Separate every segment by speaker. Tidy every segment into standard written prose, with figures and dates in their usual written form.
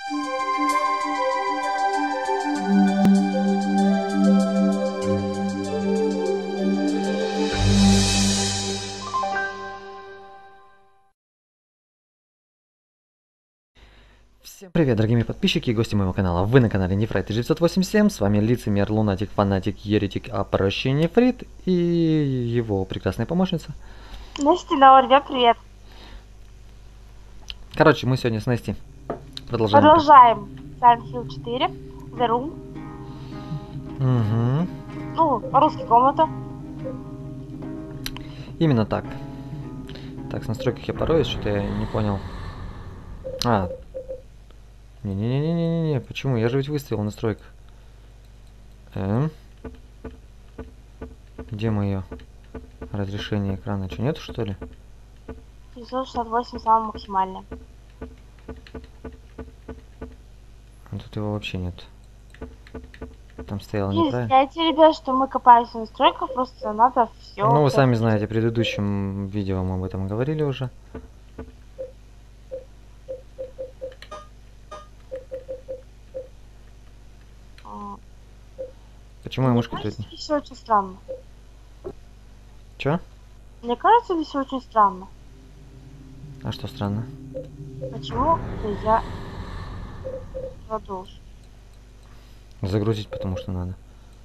Speaker 1: Всем привет, дорогие мои подписчики и гости моего канала. Вы на канале Нефрайт 987. С вами лицемер, лунатик, фанатик, еретик, а проще Нефрит и его прекрасная помощница.
Speaker 2: Настя, ребят, привет.
Speaker 1: Короче, мы сегодня с Настей продолжаем.
Speaker 2: Silent Hill 4, The Room.
Speaker 1: Угу.
Speaker 2: Ну, по-русски комната.
Speaker 1: Именно так. Так, с настройках я пороюсь, что-то я не понял. Не-не-не-не-не-не, почему? Я же ведь выставил настройку. Где мое разрешение экрана? Что, нету, что ли?
Speaker 2: 968 самое максимальное.
Speaker 1: Тут его вообще нет. Там стояло
Speaker 2: Не
Speaker 1: неправильно.
Speaker 2: знаете, ребят, что мы копаемся в настройках, просто надо все.
Speaker 1: Ну, вы сами знаете, в предыдущем видео мы об этом говорили уже. Почему я мышкой тут?
Speaker 2: Мне все очень странно.
Speaker 1: Чё?
Speaker 2: Мне кажется, это все очень странно.
Speaker 1: А что странно?
Speaker 2: Почему нельзя продолжить?
Speaker 1: Загрузить, потому что надо.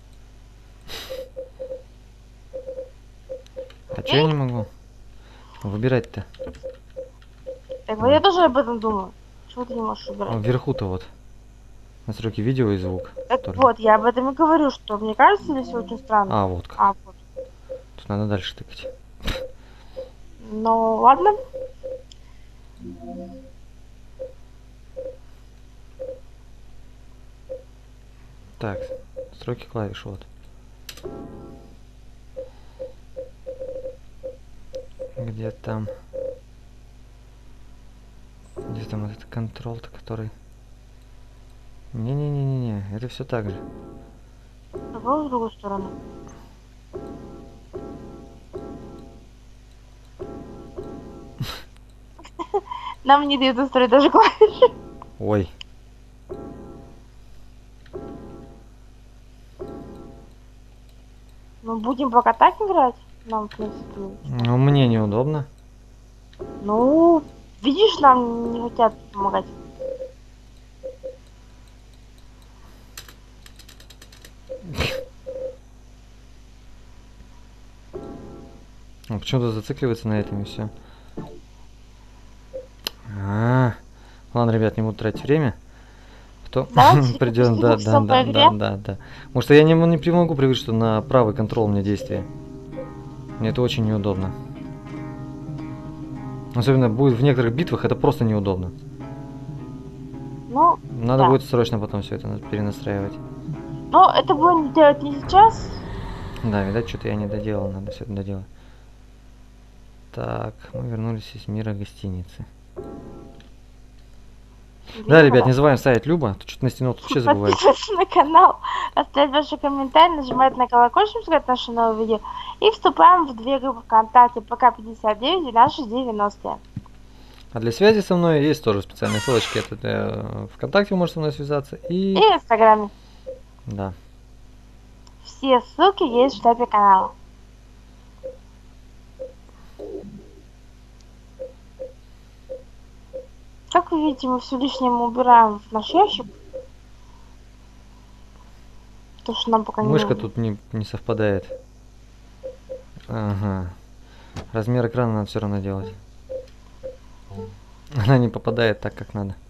Speaker 1: А чё я не могу выбирать-то?
Speaker 2: Так вот я тоже об этом думаю. Чего ты не можешь выбирать?
Speaker 1: Вверху-то вот. Настройки видео и звук.
Speaker 2: Так вот, я об этом и говорю, что мне кажется, это все очень странно.
Speaker 1: А, вот как.
Speaker 2: Вот.
Speaker 1: Тут надо дальше тыкать.
Speaker 2: Ну, ладно.
Speaker 1: Так, настройки клавиш, вот. Где там этот контрол-то, который... Не-не-не-не-не, это все так же.
Speaker 2: Попробуй в другую сторону. Нам не дают настроить даже клавиши.
Speaker 1: Ой.
Speaker 2: Мы будем пока так играть? Нам, в принципе...
Speaker 1: Ну, мне неудобно.
Speaker 2: Ну, видишь, нам не хотят помогать.
Speaker 1: Почему-то зацикливается на этом и все. Ладно, ребят, не буду тратить время. Кто придет, да. Потому что я не могу привыкнуть, что на правый контрол у меня действие. Мне это очень неудобно. Особенно будет в некоторых битвах, это просто неудобно.
Speaker 2: Ну,
Speaker 1: надо будет срочно потом все это перенастраивать.
Speaker 2: Но это будем делать не сейчас.
Speaker 1: Да, видать, что-то я не доделал, надо все это доделать. Так, мы вернулись из мира гостиницы. Да, ребят, не забываем ставить Люба. Тут что-то на стену вообще забывает.
Speaker 2: Подписывайтесь на канал, оставить ваши комментарии, нажимать на колокольчик, сказать наше новое видео. И вступаем в две группы ВКонтакте, ПК 59 и наши 90.
Speaker 1: А для связи со мной есть тоже специальные ссылочки. Это ВКонтакте вы можете со мной связаться. И
Speaker 2: в Инстаграме.
Speaker 1: Да.
Speaker 2: Все ссылки есть в штабе канала. Как вы видите, мы все лишнее мы убираем в наш ящик. То, что нам пока
Speaker 1: мышка
Speaker 2: не
Speaker 1: тут не совпадает. Ага. Размер экрана надо все равно делать. Она не попадает так, как надо.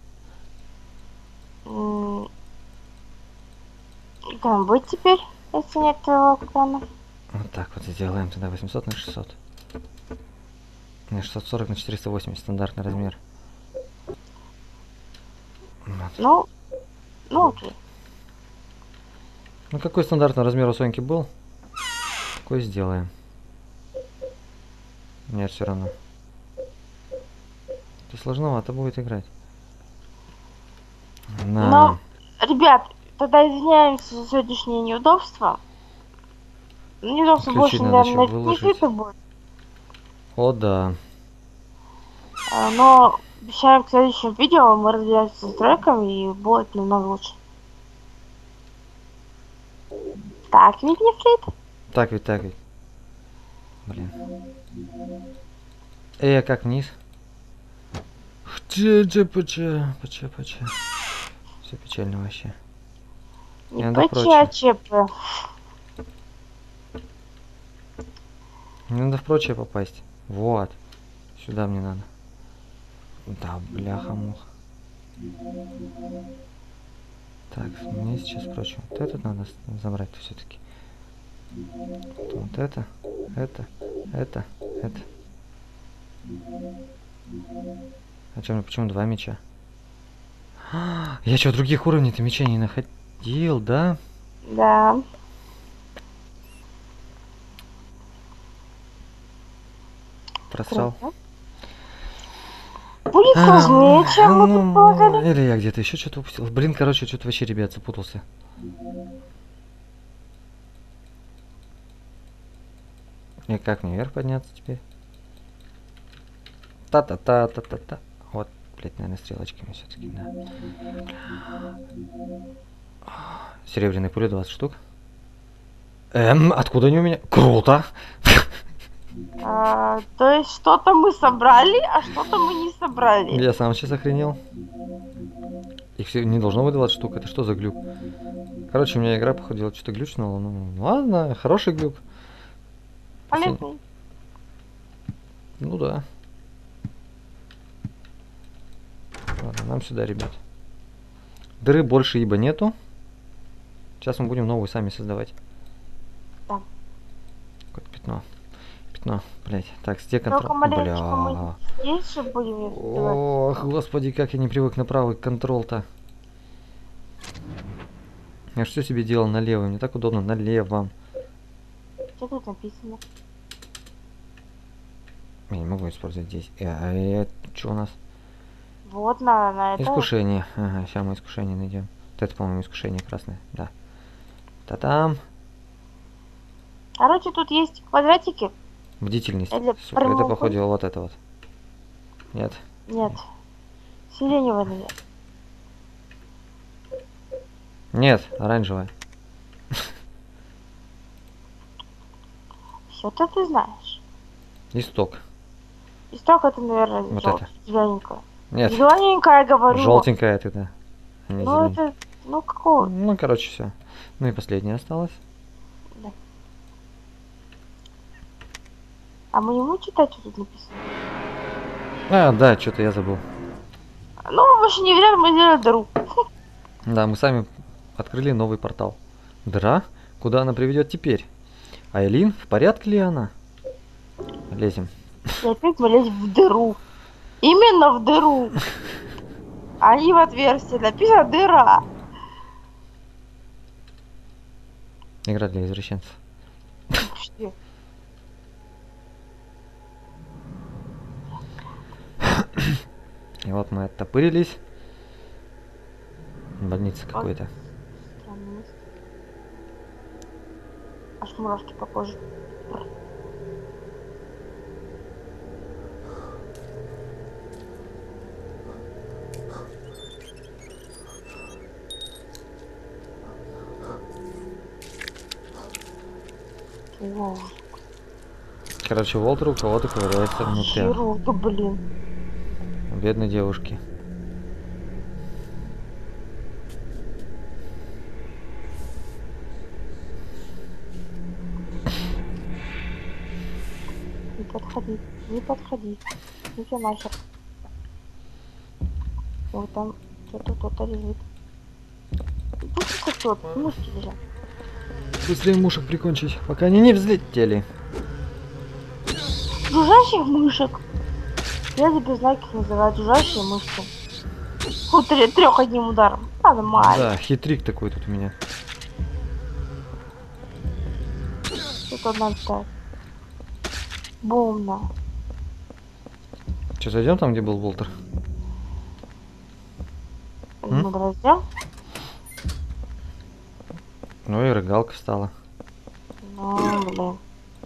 Speaker 2: Там быть теперь, если нет твоего экрана.
Speaker 1: Вот так вот сделаем тогда 800 на 600. Не, 640 на 480 стандартный размер. Вот.
Speaker 2: Ну окей.
Speaker 1: Ну какой стандартный размер у Соньки был? Такой сделаем. Нет, все равно. Это сложновато будет играть.
Speaker 2: Но, ребят, тогда извиняемся за сегодняшнее неудобство. Неудобство больше, наверное, не это будет.
Speaker 1: О, да.
Speaker 2: Но Обещаем, в следующем видео мы разберемся с настройками и будет намного лучше. Так, ведь не флит.
Speaker 1: Так ведь, так ведь. Блин. А как вниз? Все печально вообще.
Speaker 2: Не
Speaker 1: надо
Speaker 2: ПЧ.
Speaker 1: Мне надо в прочее попасть. Вот. Сюда мне надо. Да, бляха-муха. Так, мне сейчас прочее. Вот это надо забрать все-таки. Вот это. А почему два меча? Я что, других уровней-то меча не находил, да?
Speaker 2: Да.
Speaker 1: Просрал.
Speaker 2: Будет сложнее, чем мы предполагали.
Speaker 1: Или я где-то еще что-то упустил. Блин, короче, что-то вообще, ребят, запутался. И как мне вверх подняться теперь? Та-та-та-та-та-та. Вот, блять, наверное, стрелочками все-таки, да. Серебряные пули 20 штук. Откуда они у меня? Круто!
Speaker 2: То есть что-то мы собрали, а что-то мы не собрали.
Speaker 1: Я сам сейчас охренел. Их все не должно быть 20 штук. Это что за глюк? Короче, у меня игра, походу, что-то глючнула. Ну, ладно, хороший глюк.
Speaker 2: Полезный.
Speaker 1: Ну да. Ладно, нам сюда, ребят. Дыры больше ибо нету. Сейчас мы будем новую сами создавать.
Speaker 2: Да.
Speaker 1: Какое-то пятно. Пятно, блять. Так, где
Speaker 2: Только
Speaker 1: контроль?
Speaker 2: маленечко мы здесь же будем ее создавать.
Speaker 1: Ох, господи, как я не привык на правый контроль-то. Я что себе делал налево? Мне так удобно налево.
Speaker 2: Что тут написано?
Speaker 1: Я не могу использовать здесь. Что у нас?
Speaker 2: Вот на это.
Speaker 1: Искушение. Ага, сейчас мы искушение найдем. Вот это, по-моему, искушение красное. Да. Та-там.
Speaker 2: Короче, тут есть квадратики.
Speaker 1: Бдительность.
Speaker 2: Или
Speaker 1: Сука, это походу вот это вот. Нет.
Speaker 2: Нет. Сиреневая, наверное.
Speaker 1: Нет, оранжевая.
Speaker 2: Все-то ты знаешь.
Speaker 1: Исток.
Speaker 2: Исток это, наверное,
Speaker 1: Вот это.
Speaker 2: зелененькая.
Speaker 1: Нет.
Speaker 2: Зелененькая, говорю.
Speaker 1: Желтенькая это, да.
Speaker 2: Ну это, ну какого?
Speaker 1: Ну, короче, все. Ну и последняя осталась.
Speaker 2: Да. А мы не будем читать, что тут написано?
Speaker 1: Да, что-то я забыл.
Speaker 2: Ну, больше не вариант, мы сделали дыру.
Speaker 1: Да, мы сами открыли новый портал. Дыра? Куда она приведет теперь? Айлин, в порядке ли она? Лезем.
Speaker 2: И опять мы лезем в дыру. Именно в дыру. А не в отверстие. Написано дыра.
Speaker 1: Игра для извращенцев.
Speaker 2: Почти.
Speaker 1: И вот мы оттопырились. Больница какой-то.
Speaker 2: Аж мурашки по коже. Wow.
Speaker 1: Короче, Уолтер у кого-то ковыряется внутри.
Speaker 2: Хирурга, блин.
Speaker 1: Бедной девушки.
Speaker 2: Не подходи, не подходи. Иди нахер. Вот там что-то кто-то лежит. Пусть кто-то, мушки лежат.
Speaker 1: Быстрее мушек прикончить, пока они не взлетели.
Speaker 2: Жужжащих мышек. Я тебе знаки называют жужжащие мышки. Вот трех одним ударом. Нормально.
Speaker 1: Да, хитрик такой тут у меня.
Speaker 2: Тут одна летает. Бомна.
Speaker 1: Че, зайдем там, где был Волтер?
Speaker 2: Ну, раздел.
Speaker 1: Ну и рыгалка встала.
Speaker 2: Ну,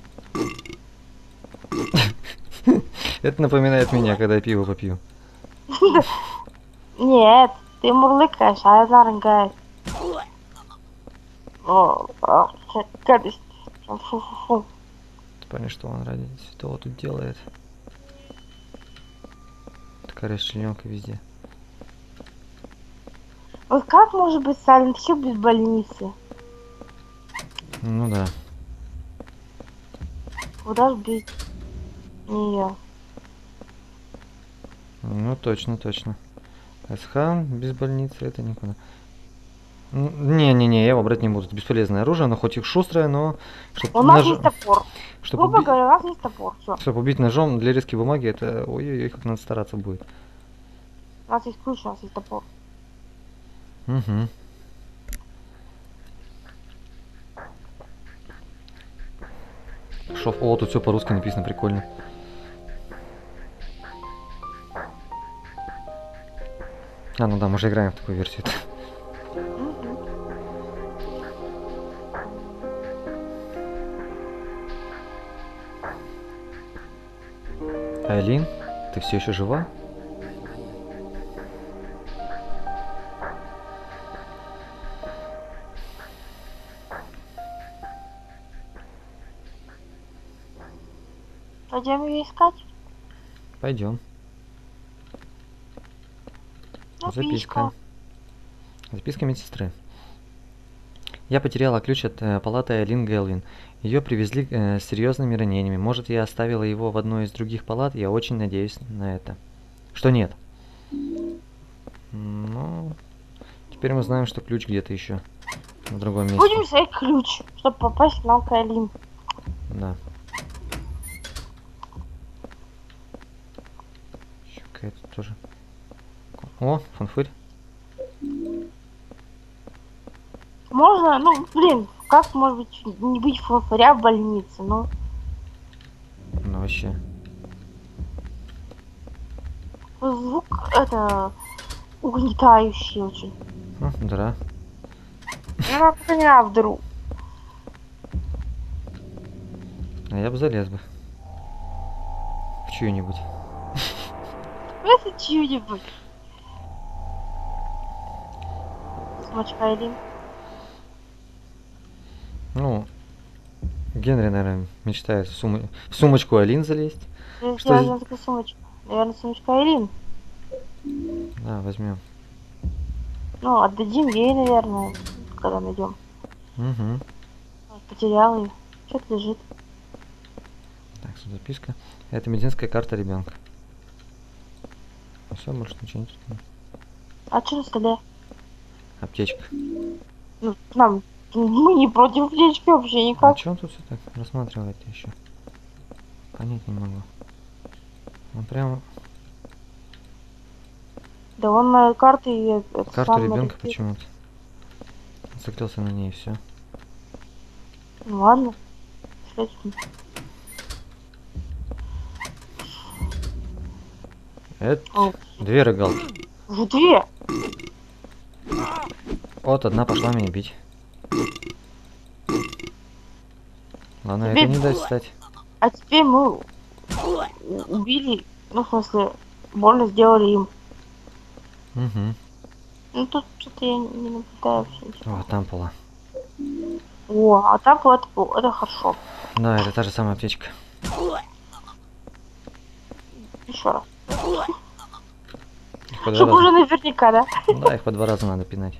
Speaker 2: блин.
Speaker 1: Это напоминает меня, когда я пиво попью.
Speaker 2: Нет, ты мурлыкаешь, а она рыгает. О, гадость. Фу-фу-фу.
Speaker 1: Ты понимаешь, что он ради святого тут делает? Такая расчлененка везде.
Speaker 2: Вот как может быть Silent Hill без больницы?
Speaker 1: Ну да.
Speaker 2: Куда ж без нее?
Speaker 1: Ну точно, точно. СХ без больницы это никуда. Не-не-не, я его брать не буду. Это бесполезное оружие, оно хоть и шустрое, но...
Speaker 2: У нас есть топор.
Speaker 1: Чтобы
Speaker 2: Грубо говоря, у нас есть топор. Всё.
Speaker 1: Чтобы убить ножом для резки бумаги, это... Ой-ой-ой, как надо стараться будет.
Speaker 2: У нас есть ключ, у нас есть топор.
Speaker 1: Угу. Шов. О, тут все по-русски написано, прикольно. А, ну да, мы же играем в такую версию. Айлин, ты все еще жива?
Speaker 2: Пойдем ее искать.
Speaker 1: Пойдем.
Speaker 2: Записка.
Speaker 1: Записка медсестры. Я потеряла ключ от палаты Айлин Гелвин. Ее привезли с серьезными ранениями. Может, я оставила его в одной из других палат? Я очень надеюсь на это. Что нет? Ну, теперь мы знаем, что ключ где-то еще в другом месте.
Speaker 2: Будем искать ключ, чтобы попасть на Айлин.
Speaker 1: Да. Еще какая-то тоже. О, фанфырь.
Speaker 2: Можно, ну, блин, как может быть не быть фонаря в больнице, ну?
Speaker 1: Ну вообще.
Speaker 2: Звук это угнетающий очень.
Speaker 1: Да.
Speaker 2: Ну, это не вдруг.
Speaker 1: А я бы залез бы. В чью-нибудь.
Speaker 2: Это чью-нибудь. Сумочка Айлин.
Speaker 1: Ну, Генри, наверное, мечтает в сумочку Айлин залезть.
Speaker 2: Что я такую сумочку? Наверное, сумочка Айлин.
Speaker 1: Да, возьмем.
Speaker 2: Ну, отдадим ей, наверное, когда найдем.
Speaker 1: Угу.
Speaker 2: Потерял ее. Что-то лежит.
Speaker 1: Так, записка. Это медицинская карта ребенка. Все, больше ничего не.
Speaker 2: А что на столе?
Speaker 1: Аптечка.
Speaker 2: Ну, нам мы не против аптечки вообще никак.
Speaker 1: А что он тут все так рассматривает еще? Понять не могу. Он прямо.
Speaker 2: Да он на карты
Speaker 1: Карту ребенка почему-то. Закрылся на ней, все.
Speaker 2: Ну ладно.
Speaker 1: Это две рыгалки.
Speaker 2: Уже две.
Speaker 1: Вот одна пошла меня бить. Ладно,
Speaker 2: Теперь...
Speaker 1: это не дать встать.
Speaker 2: А теперь мы убили, ну в смысле, больно сделали им.
Speaker 1: Угу.
Speaker 2: Ну тут что-то я не наблюдаю вообще.
Speaker 1: О, там пола.
Speaker 2: О, а там это хорошо.
Speaker 1: Да, это та же самая аптечка.
Speaker 2: Еще раз.
Speaker 1: Чтобы
Speaker 2: уже наверняка, да?
Speaker 1: Да, их по 2 раза надо пинать.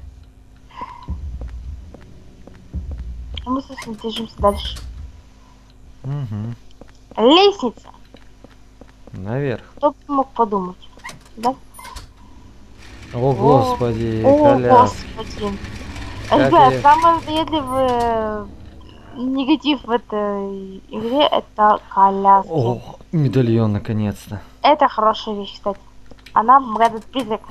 Speaker 2: А мы, собственно, движемся дальше.
Speaker 1: Угу.
Speaker 2: Лестница.
Speaker 1: Наверх.
Speaker 2: Кто бы мог подумать, да?
Speaker 1: О, господи,
Speaker 2: о,
Speaker 1: коляска.
Speaker 2: господи. Ребят, самый надоедливый негатив в этой игре это коляски.
Speaker 1: О, медальон, наконец-то.
Speaker 2: Это хорошая вещь, кстати. Она помогает призраков.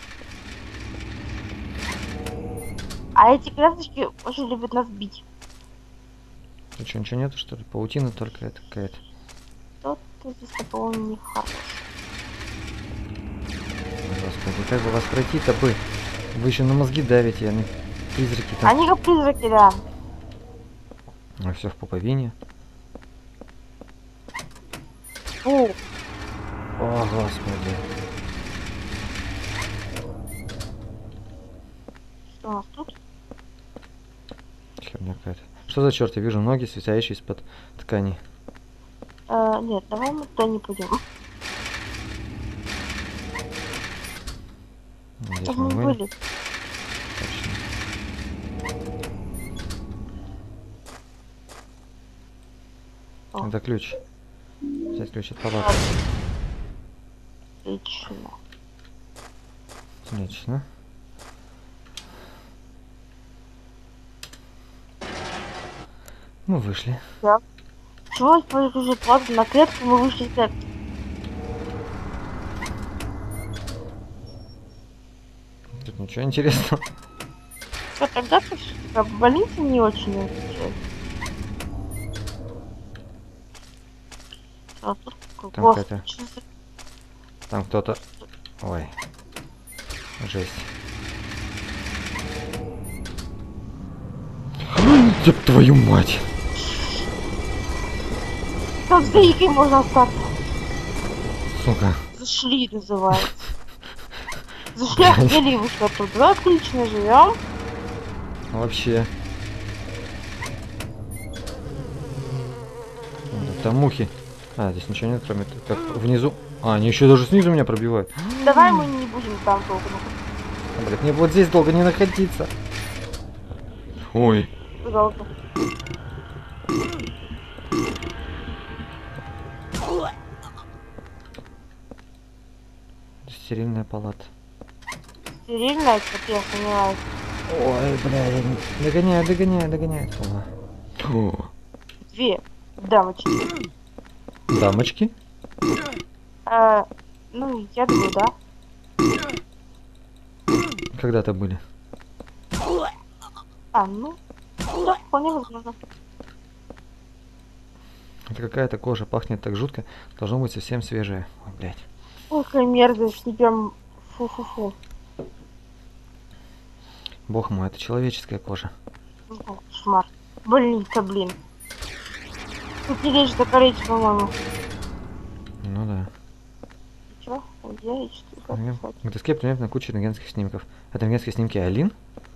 Speaker 2: А эти колясочки очень любят нас бить.
Speaker 1: Ты что, ничего нету, что ли? Паутина только это какая-то.
Speaker 2: Что-то здесь такого не хорошо.
Speaker 1: Господи, как бы вас пройти-то бы? Вы еще на мозги давите, они призраки там.
Speaker 2: Они как призраки, да.
Speaker 1: А все в пуповине.
Speaker 2: Фу.
Speaker 1: О, господи.
Speaker 2: Что у нас тут?
Speaker 1: Херня какая-то. Что за черт? Я вижу ноги, свисающие из-под ткани.
Speaker 2: Нет, давай мы туда не пойдем.
Speaker 1: Здесь
Speaker 2: Там
Speaker 1: мы
Speaker 2: мы
Speaker 1: были.
Speaker 2: были.
Speaker 1: Точно.
Speaker 2: О.
Speaker 1: Это ключ. Взять ключ от палаты.
Speaker 2: Отлично.
Speaker 1: Отлично. Мы вышли.
Speaker 2: Так. Чего уже платно на клетку, мы вышли из клетки.
Speaker 1: Тут ничего интересного.
Speaker 2: Что, тогда ты в больнице не очень отвечает. А тут
Speaker 1: Там
Speaker 2: господи,
Speaker 1: какая-то-
Speaker 2: что за-
Speaker 1: Там кто-то... Ой. Жесть. Ёб твою мать!
Speaker 2: Как за Игой можно остаться?
Speaker 1: Сука.
Speaker 2: Зашли, называется. Зашли, охуели и вышли оттуда. Да, отлично, живем.
Speaker 1: Вообще. Там мухи. А, здесь ничего нет, кроме... Как внизу. А, они еще даже снизу меня пробивают.
Speaker 2: Давай мы не будем там долго находиться.
Speaker 1: А, блядь, мне вот здесь долго не находиться. Ой.
Speaker 2: Долго.
Speaker 1: Стерильная палата.
Speaker 2: Стерильная, как я сомневаюсь.
Speaker 1: Ой, бля, я не... Догоняет. О.
Speaker 2: Две дамочки.
Speaker 1: Дамочки?
Speaker 2: Ну, я думаю, да.
Speaker 1: Когда-то были.
Speaker 2: Ну, да, вполне возможно.
Speaker 1: Это какая-то кожа пахнет так жутко. Должно быть совсем свежая. Ой, блядь.
Speaker 2: Ой, какая мерзость, не прям фу-фу-фу.
Speaker 1: Бог мой, это человеческая кожа.
Speaker 2: О, кошмар. Больница, блин. Тут не лечит закоречь, по-моему.
Speaker 1: Ну да.
Speaker 2: Чё? Я и что
Speaker 1: К доске примерно куча рентгенских снимков. Это рентгенские снимки Алин?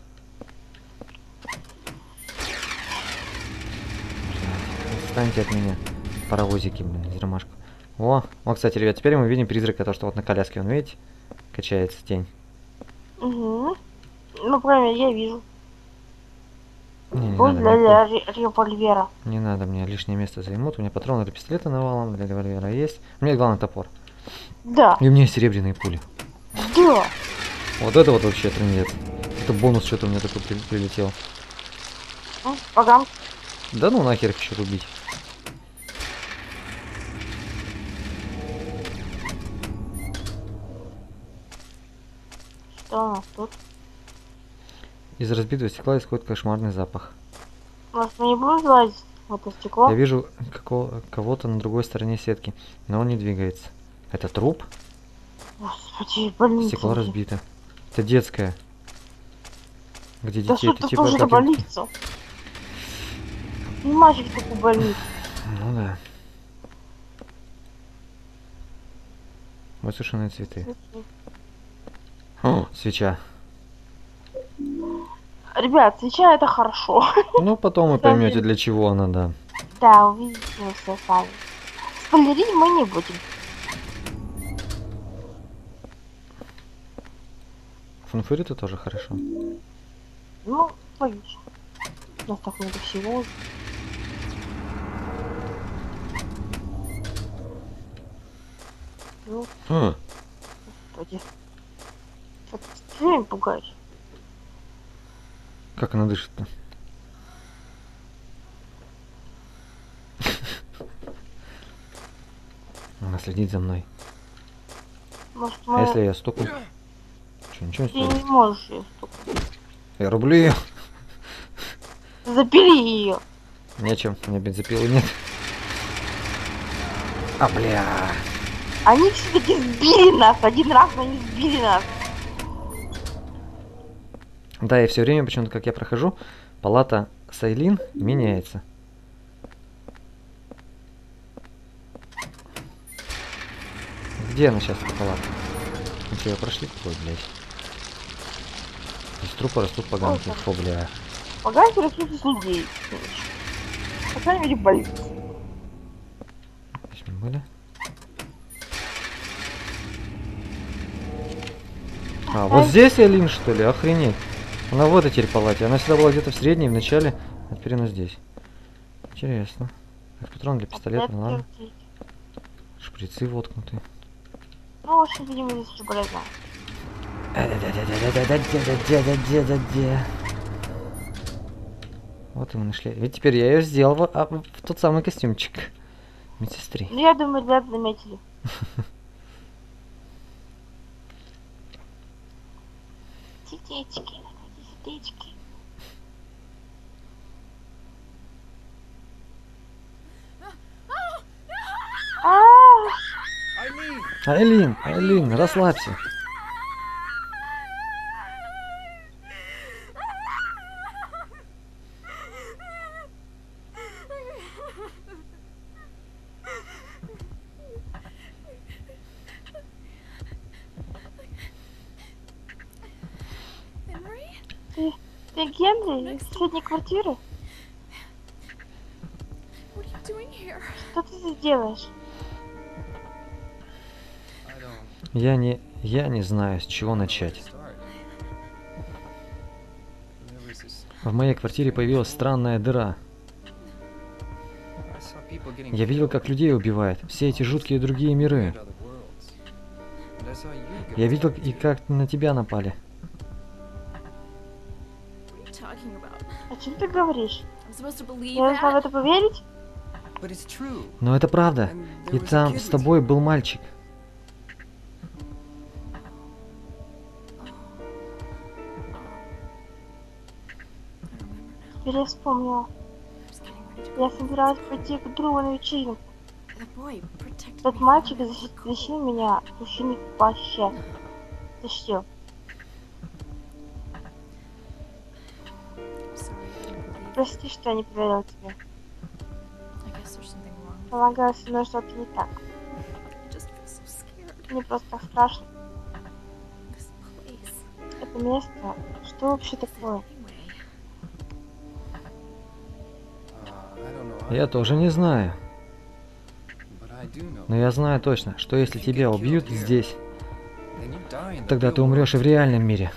Speaker 1: Отстаньте от меня. Паровозики, блин, из ромашку. О, кстати, ребят, теперь мы видим призрака, то, что вот на коляске, он, видите, качается тень.
Speaker 2: Угу. Ну, правильно, я вижу.
Speaker 1: Не
Speaker 2: Ой,
Speaker 1: надо,
Speaker 2: для револьвера.
Speaker 1: не надо, мне лишнее место займут. У меня патроны для пистолета навалом, для револьвера есть. У меня главный топор.
Speaker 2: Да.
Speaker 1: И у меня есть серебряные пули.
Speaker 2: Да.
Speaker 1: Вот это вот вообще трындец. Это бонус что-то у меня такой прилетел.
Speaker 2: Погам.
Speaker 1: Да ну нахер их еще рубить.
Speaker 2: Что у нас тут?
Speaker 1: Из разбитого стекла исходит кошмарный запах.
Speaker 2: Может, мы не будем залазить в это стекло?
Speaker 1: Я вижу кого-то на другой стороне сетки, но он не двигается. Это труп?
Speaker 2: Господи, больница.
Speaker 1: Стекло разбито. Это детская. Где
Speaker 2: Да
Speaker 1: детей?
Speaker 2: что ты тоже за больницу? Не мальчик такую больницу.
Speaker 1: Ну да. Высушенные цветы. О, свеча.
Speaker 2: Ребят, свеча это хорошо.
Speaker 1: Ну, потом вы поймете, для чего она, да.
Speaker 2: Да, увидите вы все сами. Спойлерить мы не будем.
Speaker 1: Фанфури это тоже хорошо.
Speaker 2: Ну, логично. У нас так много всего. Ну, господи. Что ты все время пугаешь?
Speaker 1: Как она дышит-то? Она следит за мной.
Speaker 2: Может,
Speaker 1: А
Speaker 2: мы...
Speaker 1: если я стукну? Что, ничего не
Speaker 2: Ты
Speaker 1: стоит?
Speaker 2: не можешь ее стукнуть.
Speaker 1: Я рублю ее.
Speaker 2: Запили ее.
Speaker 1: Нечем, у меня бензопилы нет. А, бля.
Speaker 2: Они все-таки сбили нас. Один раз они сбили нас.
Speaker 1: Да, и все время, почему-то, как я прохожу, палата Сайлин меняется. Где она сейчас, эта палата? Мы что, ее прошли? Ой, блядь. Из трупа растут поганки. Фу, бля.
Speaker 2: Поганки растут из людей. По крайней мере, больницы.
Speaker 1: Здесь мы были. А, вот здесь Элин, что ли? Охренеть. Она в этой теперь палате. Она всегда была где-то в средней, в начале, а теперь она здесь. Интересно. Как патрон для пистолета, ну ладно. Шприцы воткнуты.
Speaker 2: Ну, в общем, видимо, здесь уже полезно.
Speaker 1: Вот и мы нашли. Ведь теперь я ее сделал в тот самый костюмчик медсестры.
Speaker 2: Ну, я думаю, ребята заметили. Сердечки, сердечки.
Speaker 1: Айлин, Айлин, расслабься.
Speaker 2: Ты Генри из соседней квартиры? Что ты здесь делаешь?
Speaker 1: Я не знаю, с чего начать. В моей квартире появилась странная дыра. Я видел, как людей убивают. Все эти жуткие другие миры. Я видел, и как на тебя напали.
Speaker 2: О чем ты говоришь? Я должна в это поверить?
Speaker 1: Но это правда. И там с тобой был мальчик.
Speaker 2: Теперь я вспомнила. Я собиралась пойти к другу на вечеринку. Тот мальчик защитил меня, мужчине в плаще. Защитил. Прости, что я не поверила тебе. Полагаю, со мной что-то не так. Мне просто так страшно. Это место, что вообще такое?
Speaker 1: Я тоже не знаю. Но я знаю точно, что если тебя убьют здесь, тогда ты умрешь и в реальном мире.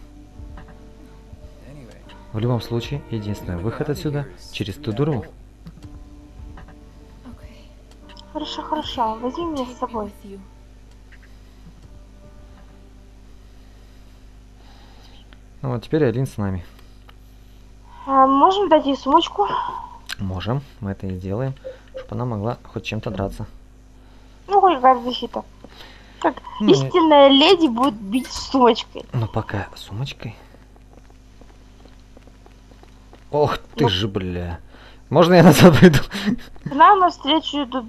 Speaker 1: В любом случае, единственный выход отсюда через ту дыру.
Speaker 2: Хорошо, хорошо. Возьми меня с собой.
Speaker 1: Ну вот теперь Айлин с нами.
Speaker 2: Можем дать ей сумочку?
Speaker 1: Можем, мы это и сделаем, чтобы она могла хоть чем-то драться.
Speaker 2: Ну, хоть какая-то защита. Как
Speaker 1: Ну,
Speaker 2: истинная леди будет бить сумочкой.
Speaker 1: Ну пока сумочкой. Ох ты же, бля. Можно я назад пойду?
Speaker 2: К нам навстречу идут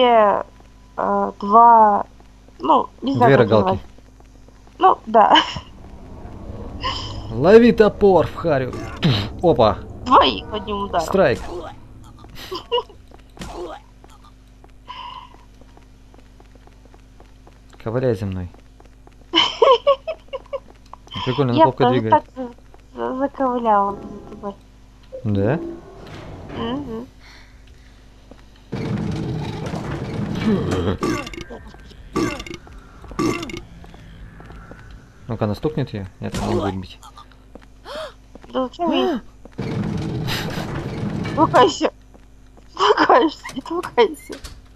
Speaker 2: два, ну, не знаю,
Speaker 1: Две
Speaker 2: как
Speaker 1: рогалки.
Speaker 2: назвать. Ну, да.
Speaker 1: Лови топор в харю. Опа.
Speaker 2: Двоих одним ударом.
Speaker 1: Страйк. Ковыряй за мной. Прикольно,
Speaker 2: Я
Speaker 1: ловко
Speaker 2: тоже
Speaker 1: двигает.
Speaker 2: так заковыляла за тобой.
Speaker 1: Да?
Speaker 2: Угу.
Speaker 1: Ну-ка, она стукнет ее? Нет, она не будет бить.
Speaker 2: Да зачем ей? Толкайся. Толкаешься, не толкайся.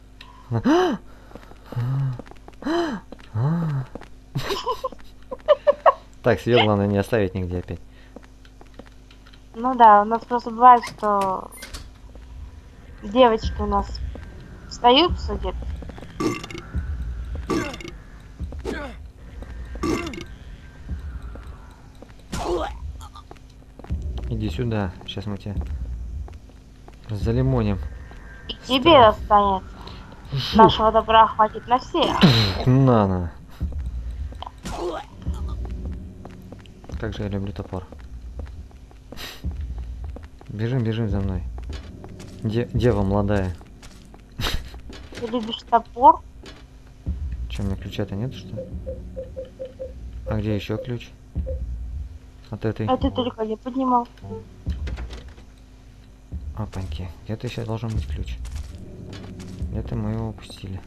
Speaker 1: Так, себе главное не оставить нигде опять.
Speaker 2: Ну да, у нас просто бывает, что девочки у нас встают где-то.
Speaker 1: Иди сюда, сейчас мы тебя залимоним.
Speaker 2: И тебе достанется. Нашего добра хватит на всех.
Speaker 1: На. Как же я люблю топор. Бежим, бежим за мной. Дева молодая.
Speaker 2: Ты любишь топор?
Speaker 1: Че, у меня ключа-то нет, что ли? А где еще ключ? От этой.
Speaker 2: А ты только не поднимал.
Speaker 1: Опаньки. Где-то сейчас должен быть ключ. Где-то мы его упустили.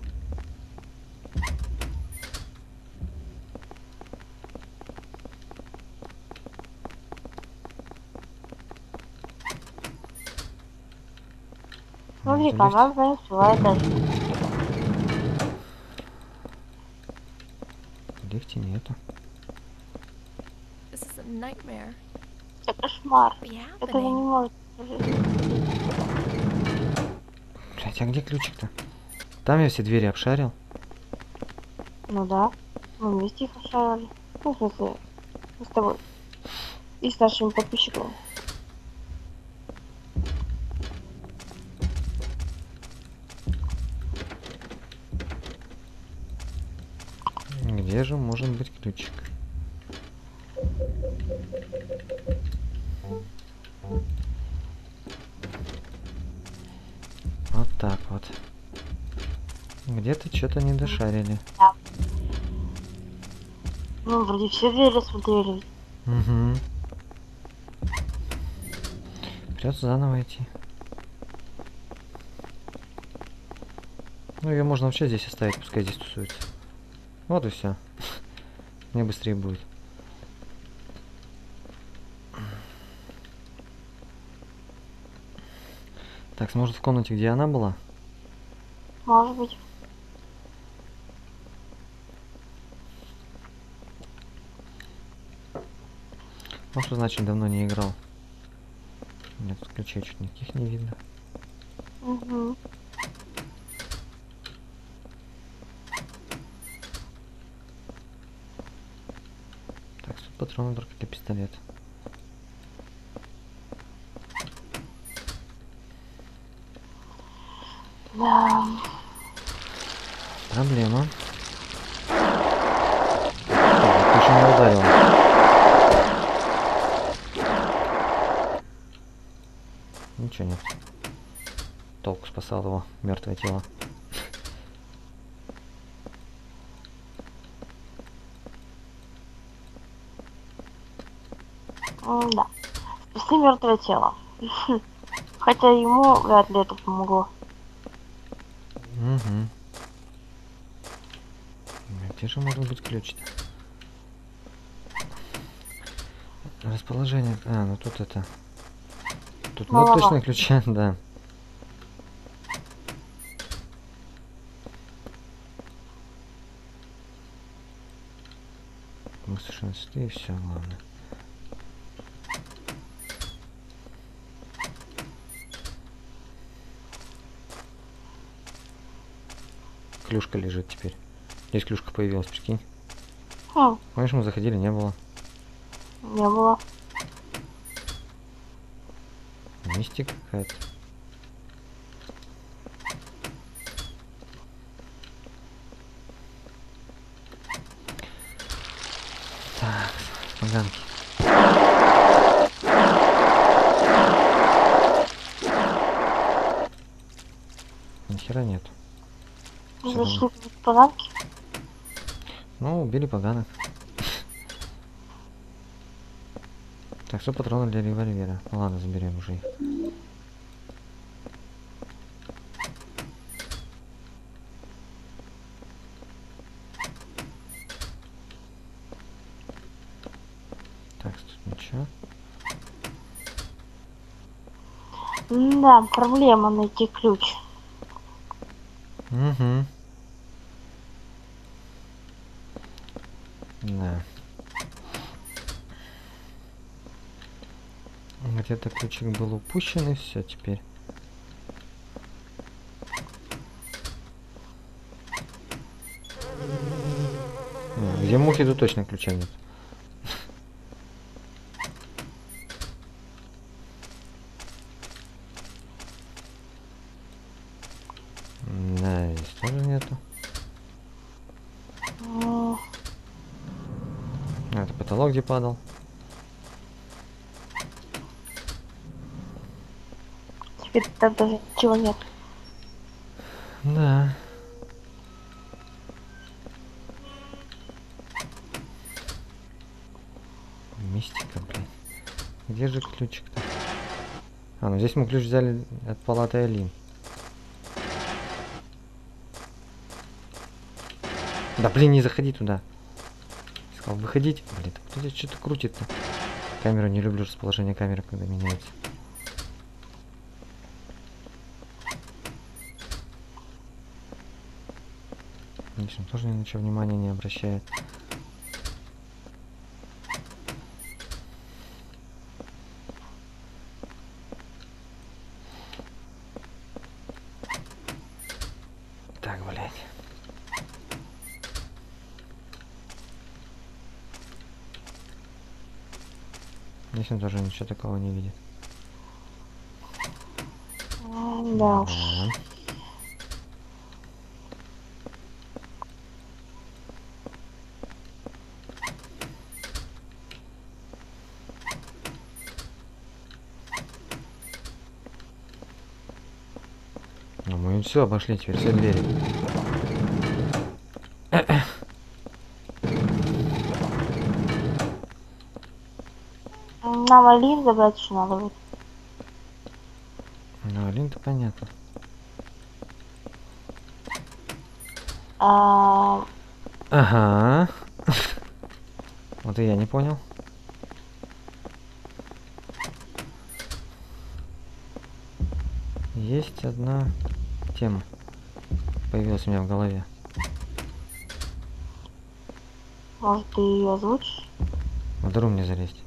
Speaker 2: Смотри, она занесла даже.
Speaker 1: В лифте нету.
Speaker 2: Это кошмар. Этого не может быть.
Speaker 1: Блять, а где ключик-то? Там я все двери обшарил.
Speaker 2: Ну да. Мы вместе их ошарили. Ну, в смысле, мы с тобой. И с нашими подписчиками.
Speaker 1: Где же может быть ключик? Вот так вот. Где-то что-то не дошарили.
Speaker 2: Да. Ну, вроде все двери смотрели.
Speaker 1: Угу. Придется заново идти. Ну, ее можно вообще здесь оставить, пускай здесь тусуется. Вот и все. Мне быстрее будет. Так, может в комнате, где она была?
Speaker 2: Может быть.
Speaker 1: Ну, что значит давно не играл? Нет, ключей чуть никаких не видно.
Speaker 2: Угу.
Speaker 1: Так, тут патроны только для пистолета.
Speaker 2: Да.
Speaker 1: Проблема. Ты еще не ударил. Ничего нет. Толк спасал его, мертвое тело.
Speaker 2: Да. Спасли мертвое тело. Хотя ему вряд ли это помогло.
Speaker 1: Угу. Где же может быть ключ-то? Расположение. А, ну тут это. Тут мы точно ключа, да. Мы совершенно и все, главное. Клюшка лежит теперь. Здесь клюшка появилась, прикинь. Помнишь, мы заходили, не было.
Speaker 2: Не было.
Speaker 1: Мистика какая-то. Так, поганки. Нихера нет.
Speaker 2: Зашли в поганки?
Speaker 1: Ну, убили поганок. Так, что патроны для револьвера? Ну ладно, заберем уже их. Так, тут ничего.
Speaker 2: Да, проблема найти ключ.
Speaker 1: Угу. Да. Где-то ключик был упущен, и все теперь. Где мухи, тут точно ключа нет. Да, здесь тоже нету. Это потолок где падал.
Speaker 2: Теперь там даже ничего нет.
Speaker 1: Да. Мистика, блин. Где же ключик-то? А, ну здесь мы ключ взяли от палаты Алин. Да блин, не заходи туда. Сказал, выходить. Блин, кто здесь что-то крутит-то? Камеру не люблю, расположение камеры, когда меняется. Конечно, тоже ни на что внимания не обращает. Так, блядь. Здесь он тоже ничего такого не видит.
Speaker 2: Да уж.
Speaker 1: Ну мы все обошли, теперь все двери.
Speaker 2: Нам Алин забрать еще надо будет.
Speaker 1: Ну, Алин-то понятно. Ага. Вот и я не понял. Есть одна тема. Появилась у меня в голове.
Speaker 2: Может, ты ее озвучишь?
Speaker 1: В дыру мне залезть.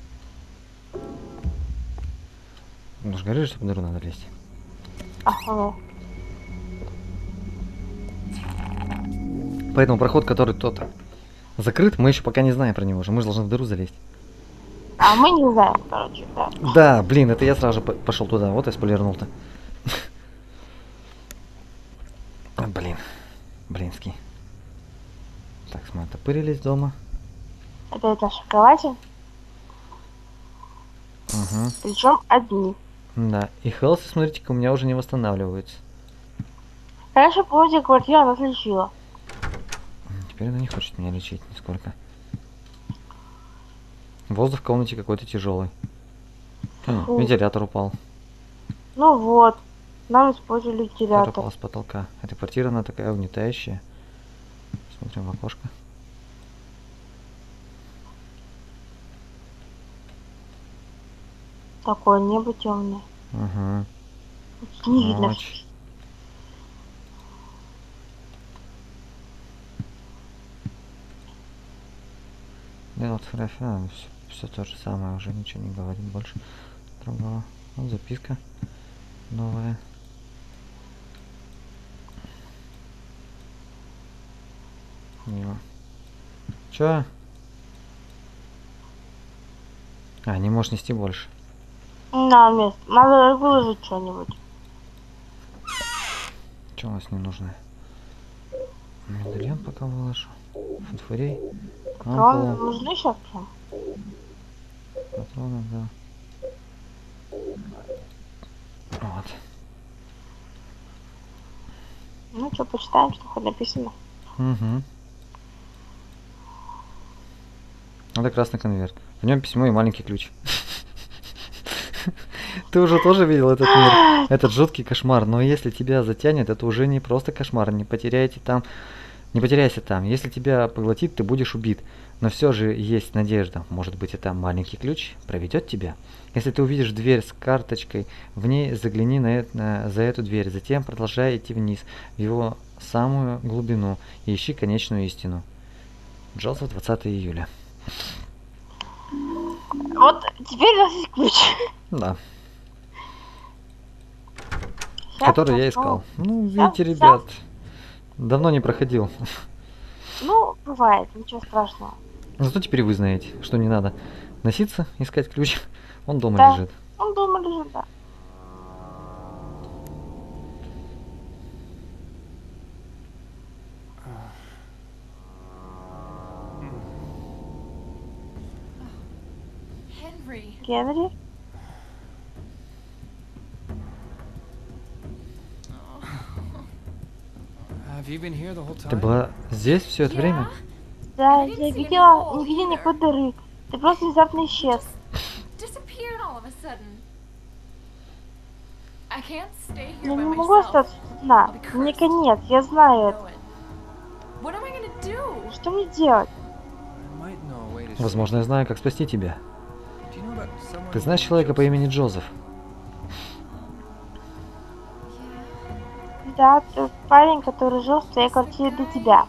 Speaker 1: Ну же говоришь, что в дыру надо лезть.
Speaker 2: Ага.
Speaker 1: Поэтому проход, который тот закрыт, мы еще пока не знаем про него же. Мы же должны в дыру залезть.
Speaker 2: А мы не знаем, короче, да.
Speaker 1: Да, блин, это я сразу же пошел туда. Вот я спойлернул-то. Блин. Блинский. Так, мы отопырились дома.
Speaker 2: Это наша кровати.
Speaker 1: Угу.
Speaker 2: Причем одни.
Speaker 1: Да. И хелсы, смотрите-ка, у меня уже не восстанавливаются.
Speaker 2: Раньше, помните, квартира нас лечила.
Speaker 1: Теперь она не хочет меня лечить нисколько. Воздух в комнате какой-то тяжелый. Вентилятор упал.
Speaker 2: Ну вот. Нам использовали вентилятор.
Speaker 1: Упал с потолка. Эта квартира, она такая угнетающая. Смотрим в окошко.
Speaker 2: Такое небо темное.
Speaker 1: Угу.
Speaker 2: Не видно.
Speaker 1: Ночь. Да, вот фотография, все то же самое, уже ничего не говорит больше другого. Вот записка новая. Мимо. Чё? А, не можешь нести больше.
Speaker 2: На место. Надо выложить что-нибудь.
Speaker 1: Что у нас не нужно? Медальон пока выложу. Фонфурей.
Speaker 2: Патроны нужны сейчас прям?
Speaker 1: Патроны, да. Вот.
Speaker 2: Ну что, почитаем, что хоть написано.
Speaker 1: Угу. Это красный конверт. В нем письмо и маленький ключ. Ты уже тоже видел этот мир? Этот жуткий кошмар. Но если тебя затянет, это уже не просто кошмар. Не потеряйся там. Если тебя поглотит, ты будешь убит. Но все же есть надежда. Может быть, это маленький ключ проведет тебя? Если ты увидишь дверь с карточкой, в ней загляни за эту дверь. Затем продолжай идти вниз, в его самую глубину, и ищи конечную истину. Джозеф, 20 июля.
Speaker 2: Вот теперь у нас есть ключ.
Speaker 1: Да.
Speaker 2: Сейчас
Speaker 1: Который я искал. Ну, видите, ребят, давно не проходил.
Speaker 2: Ну, бывает, ничего страшного.
Speaker 1: Зато теперь вы знаете, что не надо носиться, искать ключ. Он дома
Speaker 2: Да,
Speaker 1: лежит.
Speaker 2: он дома лежит, да. Генри?
Speaker 1: Ты была здесь все это время?
Speaker 2: Да, я видела, не видела никакой дыры. Ты просто внезапно исчез. Я не могу остаться одна. Мне конец, я знаю это. Что мне делать?
Speaker 1: Возможно, я знаю, как спасти тебя. Ты знаешь человека по имени Джозеф?
Speaker 2: Да, тот парень, который жил в твоей квартире до тебя.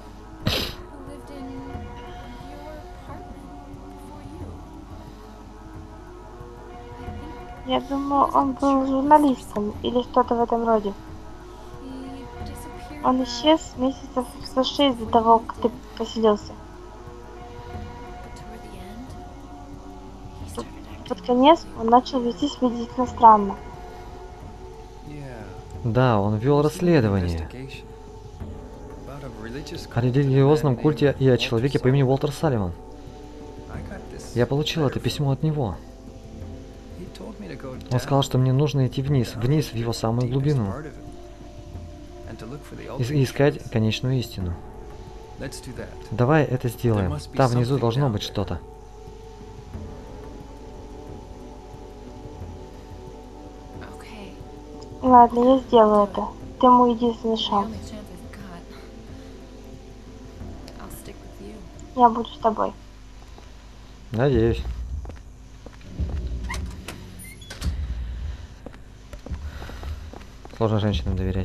Speaker 2: Я думаю, он был журналистом или что-то в этом роде. Он исчез месяцев за 6 до того, как ты поселился. Под конец он начал вести себя действительно странно.
Speaker 1: Да, он вел расследование о религиозном культе и о человеке по имени Уолтер Салливан. Я получил это письмо от него. Он сказал, что мне нужно идти вниз в его самую глубину, и искать конечную истину. Давай это сделаем. Там внизу должно быть что-то.
Speaker 2: Ладно, я сделаю это. Ты мой единственный шанс. Я буду с тобой.
Speaker 1: Надеюсь. Сложно женщинам доверять.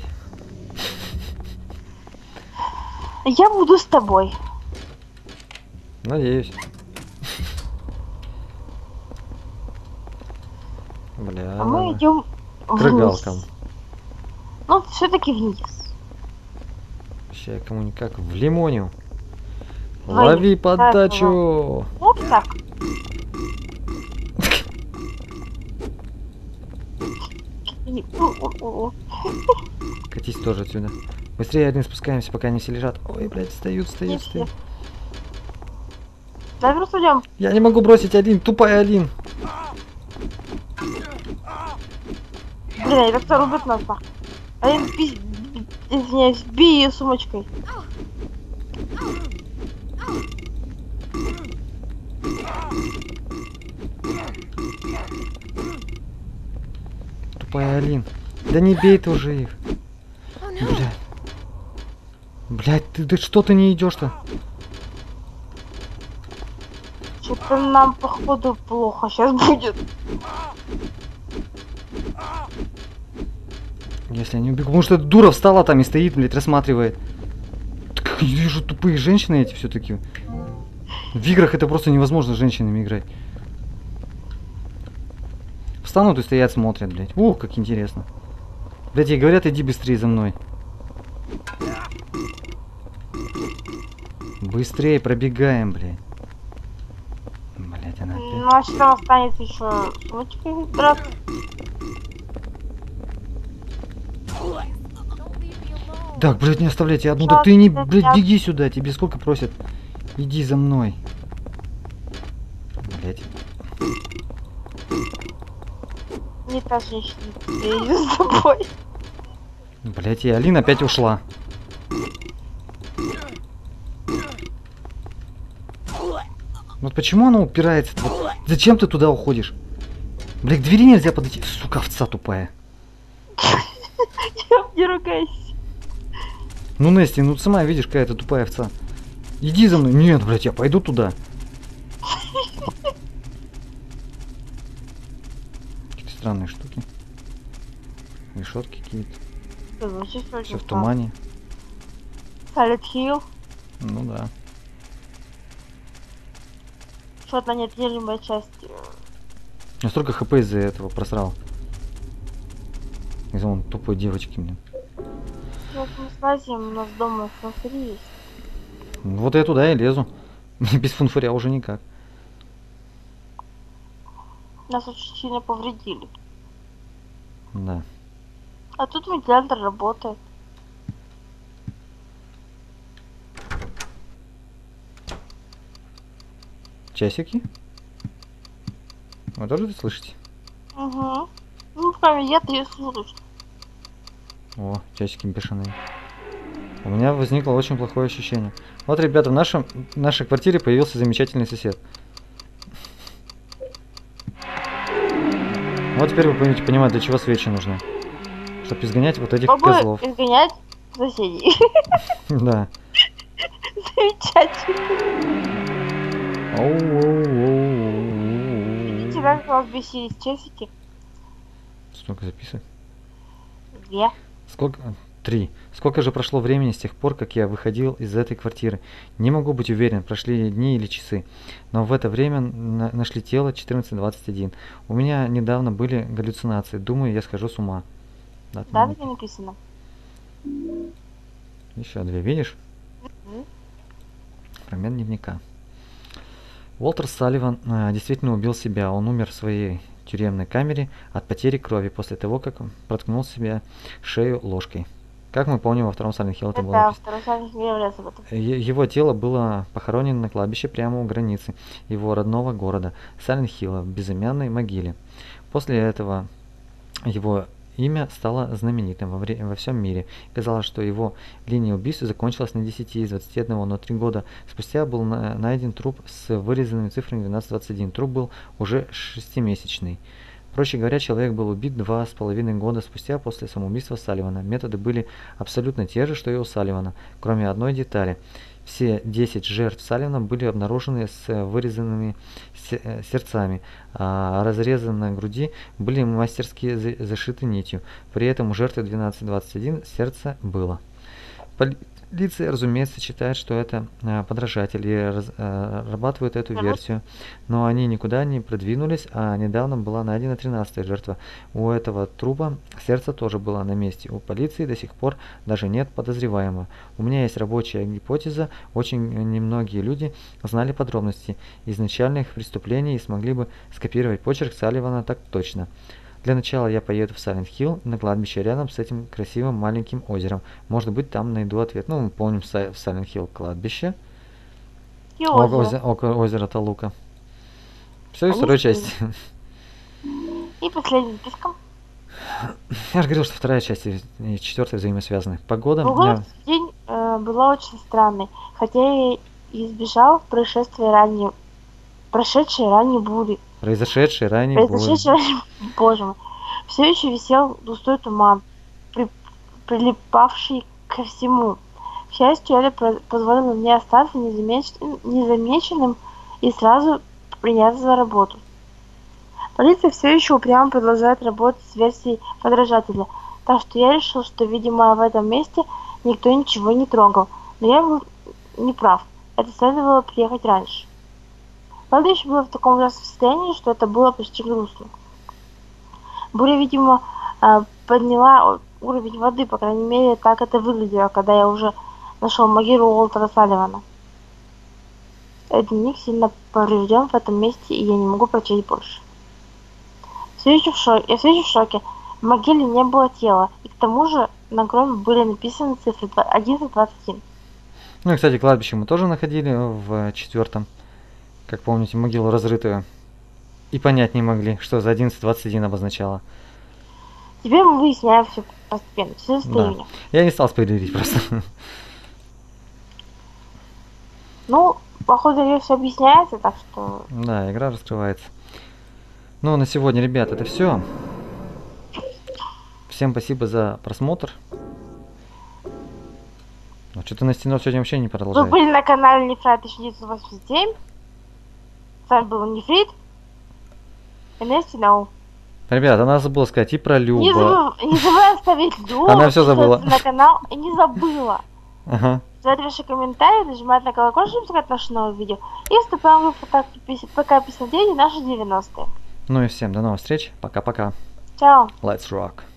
Speaker 2: Я буду с тобой.
Speaker 1: Надеюсь. Бля.
Speaker 2: А мы идем
Speaker 1: к рыгалкам.
Speaker 2: Ну, все-таки вниз.
Speaker 1: Вообще, кому-никак в лимонию.
Speaker 2: Двоих.
Speaker 1: Лови подачу!
Speaker 2: Вот так.
Speaker 1: Катись тоже отсюда. Быстрее, один, спускаемся, пока они все лежат. Ой, блядь, встают.
Speaker 2: Давай просто идем.
Speaker 1: Я не могу бросить один, тупая один.
Speaker 2: Блин, это кто рубит нас, нахуй. Один извиняюсь, бей ее сумочкой.
Speaker 1: Тупая Алин. Да не бей ты уже их. Блядь. Блядь, ты что ты не идешь-то?
Speaker 2: Что-то нам, походу, плохо сейчас будет.
Speaker 1: Если я не убегу. Потому что эта дура встала там и стоит, блядь, рассматривает. Так, я вижу, тупые женщины эти все-таки. В играх это просто невозможно с женщинами играть. Встанут и стоят, смотрят, блядь. Ух, как интересно. Блядь, ей говорят, иди быстрее за мной. Быстрее пробегаем, блядь. Блядь, она опять.
Speaker 2: Ну, а что там останется еще сумочкой драться?
Speaker 1: Так, блядь, не оставляйте одну. Так ты не, блядь, беги сюда, тебе сколько просят. Иди за мной. Блядь.
Speaker 2: Не та женщина, я иду с тобой.
Speaker 1: Блядь, и Алина опять ушла. Вот почему она упирается? Вот зачем ты туда уходишь? Блядь, к двери нельзя подойти. Сука, овца тупая.
Speaker 2: Не ругайся.
Speaker 1: Ну, Нести, ну ты сама видишь, какая ты тупая овца. Иди за мной. Нет, блядь, я пойду туда. Какие-то странные штуки. Решетки какие-то. Все в тумане.
Speaker 2: Silent Hill.
Speaker 1: Ну да.
Speaker 2: Что-то неотъемлемая часть.
Speaker 1: Я столько хп из-за этого просрал. Из-за вон тупой девочки, блин.
Speaker 2: Вот мы слазим, у нас дома фонфари есть.
Speaker 1: Вот я туда и лезу. Без фунфыря уже никак.
Speaker 2: Нас очень сильно повредили.
Speaker 1: Да.
Speaker 2: А тут вентилятор работает.
Speaker 1: Часики? Вы тоже это слышите?
Speaker 2: Угу. Ну, пока я-то ее слышу.
Speaker 1: О, часики бешеные. У меня возникло очень плохое ощущение. Вот, ребята, в нашей квартире появился замечательный сосед. Вот теперь вы будете понимать, для чего свечи нужны. Чтобы изгонять вот этих козлов.
Speaker 2: Изгонять соседей.
Speaker 1: Да.
Speaker 2: Замечательно. Видите, как вас бесились часики?
Speaker 1: Сколько записывать?
Speaker 2: 2.
Speaker 1: Сколько? 3. Сколько же прошло времени с тех пор, как я выходил из этой квартиры? Не могу быть уверен, прошли дни или часы. Но в это время нашли тело 14:21. У меня недавно были галлюцинации. Думаю, я схожу с ума.
Speaker 2: Да, так и написано.
Speaker 1: Еще 2, видишь? Фрагмент дневника. Уолтер Салливан действительно убил себя. Он умер в своей тюремной камере от потери крови после того, как он проткнул себе шею ложкой. Как мы помним, во втором Silent Hill это было написано. Его тело было похоронено на кладбище прямо у границы его родного города Silent Hill в безымянной могиле. После этого его имя стало знаменитым во всем мире. Казалось, что его линия убийств закончилась на 10 из 21, но 3 года спустя был найден труп с вырезанными цифрами 12-21. Труп был уже 6-месячный. Проще говоря, человек был убит 2,5 года спустя после самоубийства Салливана. Методы были абсолютно те же, что и у Салливана, кроме одной детали. Все 10 жертв Салливана были обнаружены с вырезанными сердцами, а разрезы на груди были мастерски зашиты нитью. При этом у жертвы 12-21 сердце было. Полиция, разумеется, считает, что это подражатель и разрабатывает эту версию, но они никуда не продвинулись, а недавно была найдена 13-я жертва. У этого трупа сердце тоже было на месте. У полиции до сих пор даже нет подозреваемого. У меня есть рабочая гипотеза, очень немногие люди знали подробности изначальных преступлений и смогли бы скопировать почерк Салливана так точно. Для начала я поеду в Silent Hill на кладбище рядом с этим красивым маленьким озером. Может быть, там найду ответ. Ну, мы помним в Silent Hill кладбище.
Speaker 2: И озеро.
Speaker 1: Около озера Талука. Все, и второй части.
Speaker 2: И последний списком.
Speaker 1: Я же говорил, что вторая часть и четвертая взаимосвязаны. Погода...
Speaker 2: День была очень странной, хотя я избежал прошедшей ранней бури.
Speaker 1: Произошедшей ранней бури.
Speaker 2: Боже мой. Все еще висел густой туман, прилипавший ко всему. К счастью, это позволило мне остаться незамеченным и сразу приняться за работу. Полиция все еще упрямо продолжает работать с версией подражателя, так что я решил, что, видимо, в этом месте никто ничего не трогал. Но я был неправ. Это следовало приехать раньше. Кладбище было в таком ужасном состоянии, что это было почти грустно. Буря, видимо, подняла уровень воды, по крайней мере, так это выглядело, когда я уже нашел могилу Уолтера Салливана. Дневник сильно поврежден в этом месте, и я не могу прочесть больше. Я все еще в шоке. В могиле не было тела, и к тому же на громе были написаны цифры 11-21.
Speaker 1: Ну и, кстати, кладбище мы тоже находили в 4-м. Как помните, могилу разрытую. И понять не могли, что за 11-21 обозначало.
Speaker 2: Теперь мы выясняем все постепенно. Все
Speaker 1: да. Я не стал спойлерить просто.
Speaker 2: Ну, походу, ее все объясняется, так что...
Speaker 1: Да, игра раскрывается. Ну, на сегодня, ребят, это все. Всем спасибо за просмотр. Ну, что-то на стену сегодня вообще не продолжает.
Speaker 2: Вы были на канале Нефрит 1987. С вами был Нефрит. И Настя Ноу.
Speaker 1: Ребят, она забыла сказать и про Любу.
Speaker 2: Не забыла оставить Любу.
Speaker 1: Она все забыла.
Speaker 2: На канал и не забыла.
Speaker 1: Ага.
Speaker 2: Ставьте ваши комментарии, нажимайте на колокольчик, чтобы смотреть наши новые видео. И вступаем в ПК 59 наши 90-е.
Speaker 1: Ну и всем до новых встреч. Пока-пока.
Speaker 2: Чао.
Speaker 1: Let's rock.